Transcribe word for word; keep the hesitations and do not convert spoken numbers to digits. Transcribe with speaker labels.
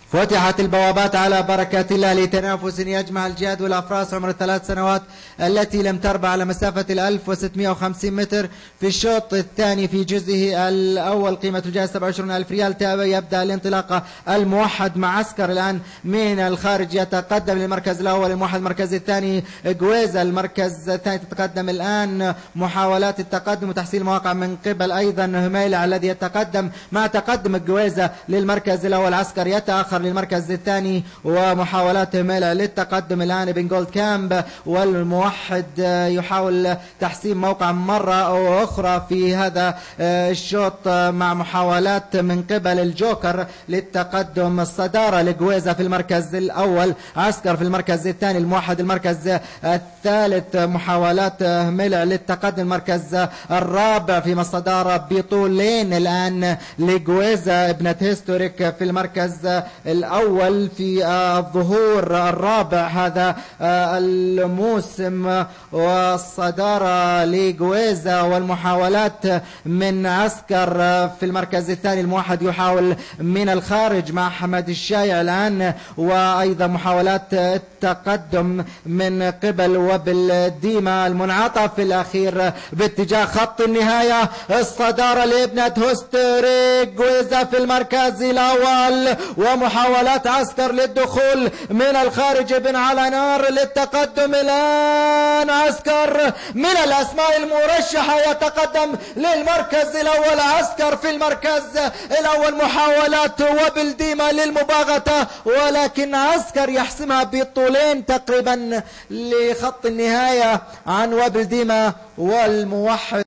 Speaker 1: فتحت البوابات على بركة الله لتنافس يجمع الجهاد والأفراس عمر الثلاث سنوات التي لم تربع على مسافة الألف وستمائة وخمسين متر. في الشوط الثاني في جزئه الأول قيمة الجائزة سبعة وعشرين ألف ريال. يبدأ الانطلاقة. الموحد معسكر الآن من الخارج يتقدم للمركز الأول. الموحد المركز الثاني جويزا المركز الثاني. تتقدم الآن محاولات التقدم وتحصيل مواقع من قبل أيضا هميلة الذي يتقدم مع تقدم جويزا للمركز الأول. عسكر يتأخر للمركز الثاني ومحاولات هميلة للتقدم الآن. بن جولد كامب والموحد يحاول تحسين موقع مرة أو أخرى في هذا الشوط مع محاولات من قبل الجوكر للتقدم. الصدارة لجويزا في المركز الأول. عسكر في المركز الثاني. الموحد المركز الثالث. محاولات هميلة للتقدم. المركز الرابع في الصدارة بطولين الآن لجويزا ابنة هيستوريك في المركز الأول في الظهور الرابع هذا الموسم. والصدارة لجويزا والمحاولات من عسكر في المركز الثاني. الموحد يحاول من الخارج مع حمد الشايع الآن وأيضا محاولات التقدم من قبل وبالديما. المنعطف الأخير باتجاه خط النهاية. الصدارة لابنة هيستوريك جويزا في المركز الأول ومحاولات عسكر للدخول من الخارج. ابن على نار للتقدم الآن. عسكر من الأسماء المرشحة يتقدم للمركز الأول. عسكر في المركز الأول. محاولات وبالديما للمباغتة ولكن عسكر يحسمها بطولين تقريبا لخط النهاية عن وبالديما والموحد.